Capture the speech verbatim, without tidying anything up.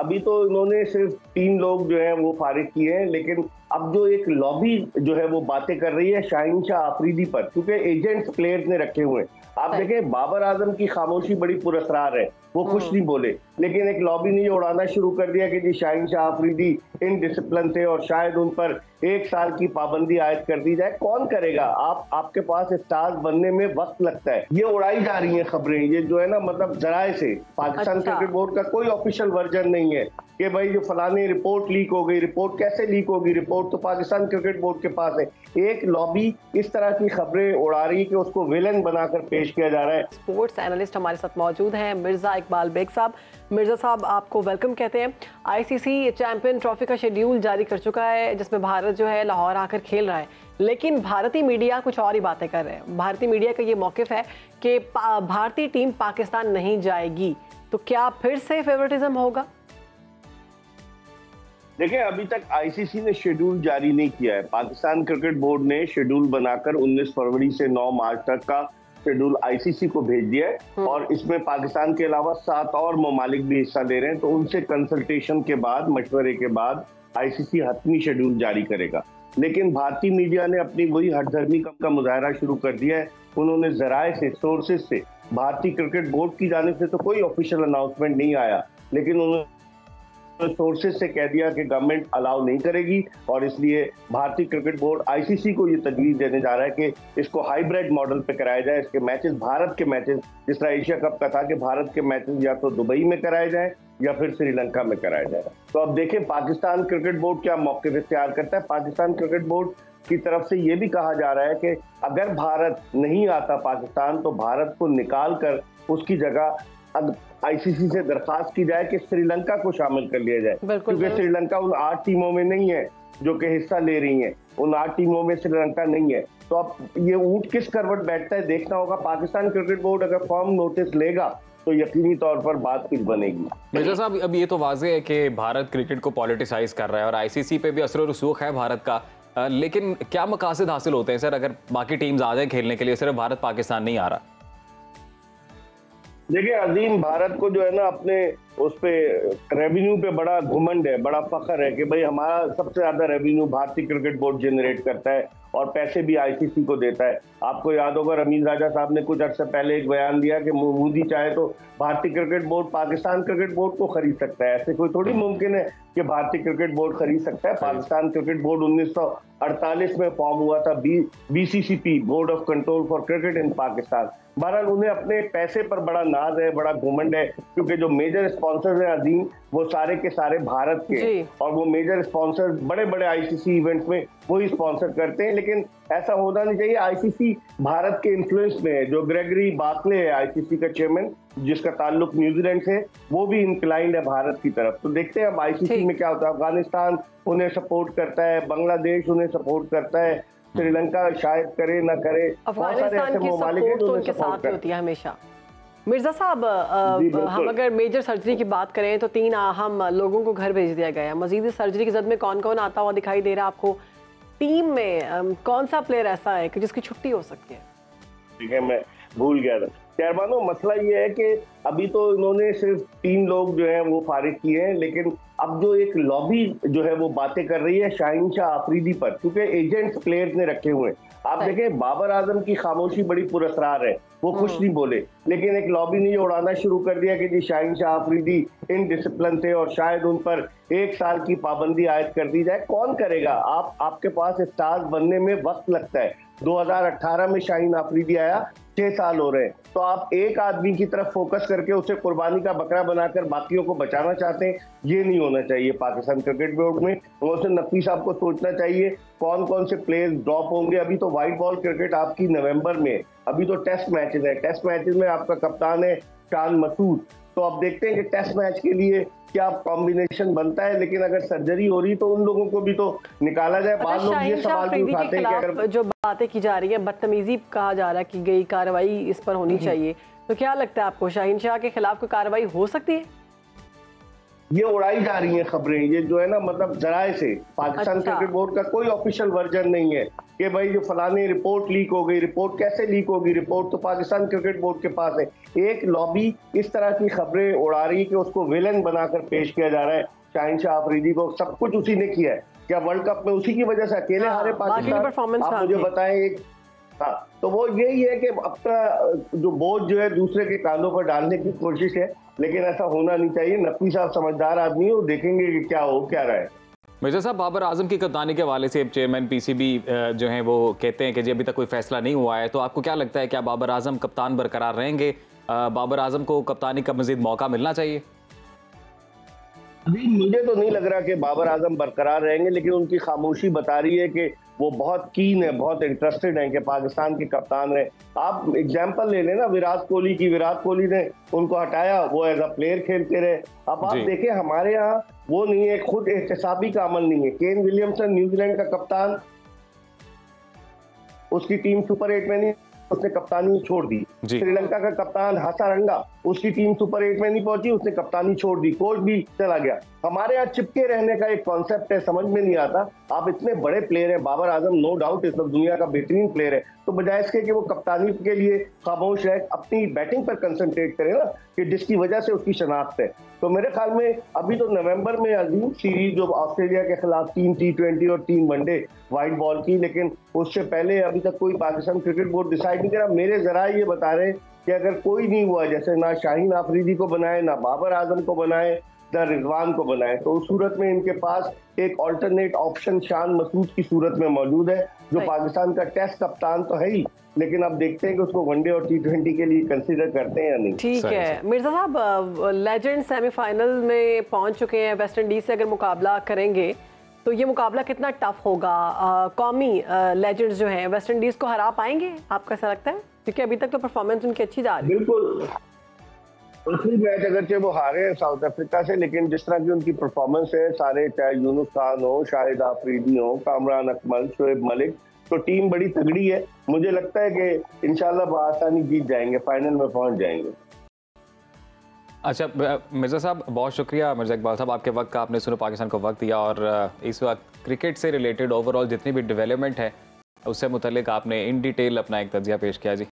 अभी तो इन्होंने सिर्फ तीन लोग जो है वो फारिग किए हैं, लेकिन अब जो एक लॉबी जो है वो बातें कर रही है शाहीन शाह आफरीदी पर, क्योंकि एजेंट्स प्लेयर्स ने रखे हुए हैं। आप देखें बाबर आजम की खामोशी बड़ी पुरस्कार है, वो कुछ नहीं बोले, लेकिन एक लॉबी ने ये उड़ाना शुरू कर दिया कि जी शाहीन शाह आफरीदी इनडिसिप्लिन थे और शायद उन पर एक साल की पाबंदी आयद कर दी जाए। कौन करेगा? आप आपके पास स्टार्स बनने में वक्त लगता है। ये उड़ाई जा रही हैं खबरें, ये जो है ना मतलब जराए से। पाकिस्तान अच्छा। क्रिकेट बोर्ड का कोई ऑफिशियल वर्जन नहीं है कि भाई जो फलानी रिपोर्ट लीक हो गई। रिपोर्ट कैसे लीक होगी? रिपोर्ट तो पाकिस्तान क्रिकेट बोर्ड के पास है। एक लॉबी इस तरह की खबरें उड़ा रही है कि उसको विलन बनाकर पेश किया जा रहा है। स्पोर्ट्स एनालिस्ट हमारे साथ मौजूद हैं मिर्जा इकबाल बेग साहब। मिर्जा साहब आपको वेलकम कहते हैं। आईसीसी चैंपियन ट्रॉफी का शेड्यूल जारी कर चुका है, जिसमें भारत जो है लाहौर आकर खेल रहा है, लेकिन भारतीय मीडिया कुछ और ही बातें कर रहे हैं। भारतीय मीडिया का ये मौकिफ है कि भारतीय टीम पाकिस्तान नहीं जाएगी, तो क्या फिर से फेवरेटिज्म होगा? देखिए, अभी तक आईसीसी ने शेड्यूल जारी नहीं किया है। पाकिस्तान क्रिकेट बोर्ड ने शेड्यूल बनाकर उन्नीस फरवरी से नौ मार्च तक का शेड्यूल आईसीसी को भेज दिया है और इसमें पाकिस्तान के अलावा सात और ममालिक भी हिस्सा ले रहे हैं। तो उनसे कंसल्टेशन के बाद, मशवरे के बाद आईसीसी हतमी शेड्यूल जारी करेगा। लेकिन भारतीय मीडिया ने अपनी वही हठधर्मी का मुजाहरा शुरू कर दिया है। उन्होंने जराए से, सोर्सेज से, भारतीय क्रिकेट बोर्ड की जानिब से तो कोई ऑफिशियल अनाउंसमेंट नहीं आया, लेकिन उन्होंने सोर्सेज से कह दिया कि गवर्नमेंट अलाउ नहीं करेगी और इसलिए भारतीय क्रिकेट बोर्ड आईसीसी को ये तजवीज़ देने जा रहा है कि इसको हाइब्रिड मॉडल पे कराया जाए। इसके मैचेस, भारत के मैचेस, जिस तरह एशिया कप का था कि भारत के मैचेस या तो दुबई में कराए जाए या फिर श्रीलंका में कराया जाए। तो अब देखें पाकिस्तान क्रिकेट बोर्ड क्या मौक़िफ़ इख्तियार करता है। पाकिस्तान क्रिकेट बोर्ड की तरफ से ये भी कहा जा रहा है कि अगर भारत नहीं आता पाकिस्तान, तो भारत को निकाल कर उसकी जगह आईसीसी से दरखास्त की जाए कि श्रीलंका को शामिल कर लिया जाए, क्योंकि श्रीलंका उन आठ टीमों में नहीं है जो कि हिस्सा ले रही हैं। उन आठ टीमों में श्रीलंका नहीं है। तो अब ये ऊंट किस करवट बैठता है देखना होगा। पाकिस्तान क्रिकेट बोर्ड अगर फॉर्म नोटिस लेगा तो यकीनी तौर पर बात कुछ बनेगी। मिर्जा साहब, अब ये तो वाज़ेह है कि भारत क्रिकेट को पॉलिटिसाइज कर रहा है और आईसीसी पे भी असर और रसूख है भारत का, लेकिन क्या मकासद हासिल होते हैं सर अगर बाकी टीम्स आ जाए खेलने के लिए, सिर्फ भारत पाकिस्तान नहीं आ रहा? देखिए अजीम, भारत को जो है ना अपने उस पे रेवेन्यू पे बड़ा घुमंड है, बड़ा फख्र है कि भाई हमारा सबसे ज्यादा रेवेन्यू भारतीय क्रिकेट बोर्ड जनरेट करता है और पैसे भी आईसीसी को देता है। आपको याद होगा रमीज राजा साहब ने कुछ अर्से पहले एक बयान दिया कि मोदी चाहे तो भारतीय cricket board Pakistan cricket board को खरीद सकता है। ऐसे कोई थोड़ी मुमकिन है कि भारतीय क्रिकेट बोर्ड खरीद सकता है। पाकिस्तान क्रिकेट बोर्ड उन्नीस सौ अड़तालीस में फॉर्म हुआ था, B BCCP, board of control for cricket in Pakistan. बहरहाल उन्हें अपने पैसे पर बड़ा नाज है, बड़ा घुमंड है, क्योंकि जो मेजर स्पॉन्सर्स हैं अजीम, वो सारे के सारे भारत के, और वो मेजर स्पॉन्सर्स बड़े बड़े आईसीसी इवेंट्स में वही स्पॉन्सर करते हैं। लेकिन ऐसा होना नहीं चाहिए। आईसीसी भारत के इन्फ्लुएंस में है। जो ग्रेगरी बार्कले है आईसीसी का चेयरमैन, जिसका ताल्लुक न्यूजीलैंड से, वो भी इंक्लाइंड है भारत की तरफ। तो देखते हैं अब आईसीसी में क्या होता है। अफगानिस्तान उन्हें सपोर्ट करता है, बांग्लादेश उन्हें सपोर्ट करता है, श्रीलंका शायद करे ना करे, अफगानिस्तान की सपोर्ट तो उनके साथ होती है हमेशा। मिर्जा साहब, हम अगर मेजर सर्जरी की बात करें तो तीन अहम लोगों को घर भेज दिया गया है। मजीद सर्जरी की जद में कौन कौन आता हुआ दिखाई दे रहा है आपको? टीम में कौन सा प्लेयर ऐसा है कि जिसकी छुट्टी हो सकती है? ठीक है, मैं भूल गया था। खैरबानो, मसला ये है कि अभी तो इन्होंने सिर्फ तीन लोग जो हैं वो फारिग किए हैं, लेकिन अब जो एक लॉबी जो है वो बातें कर रही है शाहीन शाह आफरीदी पर, क्योंकि एजेंट्स प्लेयर्स ने रखे हुए हैं। आप देखें बाबर आजम की खामोशी बड़ी पुरस्कार है, वो कुछ नहीं बोले, लेकिन एक लॉबी ने ये उड़ाना शुरू कर दिया कि जी शाहीन शाह आफरीदी इनडिसिप्लिन थे और शायद उन पर एक साल की पाबंदी आयद कर दी जाए। कौन करेगा? आप आपके पास स्टार्स बनने में वक्त लगता है। दो हज़ार अठारह में शाहीन आफरीदी आया, छह साल हो रहे हैं। तो आप एक आदमी की तरफ फोकस करके उसे कुर्बानी का बकरा बनाकर बाकियों को बचाना चाहते हैं। ये नहीं होना चाहिए पाकिस्तान क्रिकेट बोर्ड में। उसे नकवी साहब को सोचना चाहिए कौन कौन से प्लेयर्स ड्रॉप होंगे। अभी तो व्हाइट बॉल क्रिकेट आपकी नवंबर में, अभी तो टेस्ट मैचेस है। टेस्ट मैचेस में आपका कप्तान है शान मसूद। तो अब देखते हैं कि टेस्ट मैच के लिए क्या कॉम्बिनेशन बनता है। लेकिन अगर सर्जरी हो रही तो उन लोगों को भी तो निकाला जाए। बाद लोग ये सवाल भी उठाते हैं कि अगर जो बातें की जा रही है, बदतमीजी कहा जा रहा है कि गई कार्रवाई इस पर होनी चाहिए, तो क्या लगता है आपको शाहीन शाह के खिलाफ कोई कार्रवाई हो सकती है? ये उड़ाई जा रही हैं खबरें, ये जो है ना मतलब जराए से। पाकिस्तान अच्छा। क्रिकेट बोर्ड का कोई ऑफिशियल वर्जन नहीं है कि भाई जो फलानी रिपोर्ट लीक हो गई। रिपोर्ट कैसे लीक होगी? रिपोर्ट तो पाकिस्तान क्रिकेट बोर्ड के पास है। एक लॉबी इस तरह की खबरें उड़ा रही है कि उसको विलन बनाकर पेश किया जा रहा है। शाहीन शाह अफरीदी को सब कुछ उसी ने किया है। क्या वर्ल्ड कप में उसी की वजह से अकेले हाँ, हारे पाकिस्तान? परफॉर्मेंस आप मुझे बताएं। एक हाँ, तो वो यही है कि अपना जो बोझ जो है दूसरे के कांधों पर डालने की कोशिश है, लेकिन ऐसा होना नहीं चाहिए। नकवी साहब समझदार आदमी है, वो देखेंगे कि क्या हो क्या रहा है। मिर्जा साहब, बाबर आजम की कप्तानी के हवाले से चेयरमैन पीसीबी जो हैं वो कहते हैं कि जी अभी तक कोई फैसला नहीं हुआ है, तो आपको क्या लगता है क्या बाबर आजम कप्तान बरकरार रहेंगे? बाबर आजम को कप्तानी का मजीद मौका मिलना चाहिए? अभी मुझे तो नहीं लग रहा कि बाबर आजम बरकरार रहेंगे, लेकिन उनकी खामोशी बता रही है कि वो बहुत कीन है, बहुत इंटरेस्टेड हैं कि पाकिस्तान के कप्तान रहे। आप एग्जांपल ले लेना विराट कोहली की। विराट कोहली ने उनको हटाया, वो एज अ प्लेयर खेलते रहे। अब आप देखें हमारे यहाँ वो नहीं है, खुद एहतसाबी का अमल नहीं है। केन विलियमसन न्यूजीलैंड का कप्तान, उसकी टीम सुपर एट में नहीं, उसने कप्तानी छोड़ दी। श्रीलंका का कप्तान हसारंगा, उसकी टीम सुपर एट में नहीं पहुंची, उसने कप्तानी छोड़ दी, कोच भी चला गया। हमारे यहाँ चिपके रहने का एक कॉन्सेप्ट है, समझ में नहीं आता। आप इतने बड़े प्लेयर हैं, बाबर आजम नो डाउट इस वक्त दुनिया का बेहतरीन प्लेयर है, तो बजाय इसके कि वो कप्तानी के लिए खामोश रहे, अपनी बैटिंग पर कंसंट्रेट करे ना, कि जिसकी वजह से उसकी शनाख्त है। तो मेरे ख्याल में अभी तो नवंबर में अजीम सीरीज जो ऑस्ट्रेलिया के खिलाफ तीन टी ट्वेंटी और तीन वनडे वाइट बॉल की, लेकिन उससे पहले अभी तक कोई पाकिस्तान क्रिकेट बोर्ड डिसाइड नहीं करा। मेरे जराये ये बता रहे हैं कि अगर कोई नहीं हुआ, जैसे ना शाहीन आफरीदी को बनाए, ना बाबर आजम को बनाए, ना रिजवान को बनाए, तो उस सूरत में इनके पास एक अल्टरनेट ऑप्शन शान मसूद की सूरत में मौजूद है, जो पाकिस्तान का टेस्ट कप्तान तो है ही, लेकिन अब देखते हैं कि उसको वनडे और टी ट्वेंटी के लिए कंसीडर करते हैं या नहीं। ठीक है मिर्जा साहब, लेजेंड सेमीफाइनल में पहुंच चुके हैं। वेस्ट इंडीज से अगर मुकाबला करेंगे तो ये मुकाबला कितना टफ होगा? आ, कौमी लेजेंड्स जो हैं वेस्ट इंडीज को हरा पाएंगे, आपको ऐसा लगता है? क्योंकि अभी तक तो परफॉर्मेंस उनकी अच्छी जा रही है। बिल्कुल, आखिरी मैच अगरचे वो हारे हैं साउथ अफ्रीका से, लेकिन जिस तरह की उनकी परफॉर्मेंस है, सारे चाहे यूनुस खान हो, शाहिद आफरीदी हो, कामरान अकमल, शोएब मलिक, तो टीम बड़ी तगड़ी है। मुझे लगता है कि इंशाल्लाह बआसानी जीत जाएंगे, फाइनल में पहुंच जाएंगे। अच्छा मिर्जा साहब, बहुत शुक्रिया मिर्जा इकबाल साहब आपके वक्त का, आपने सुनो पाकिस्तान को वक्त दिया, और इस वक्त क्रिकेट से रिलेटेड ओवरऑल जितनी भी डेवलपमेंट है उससे मुतल्लिक आपने इन डिटेल अपना एक तजिया पेश किया जी।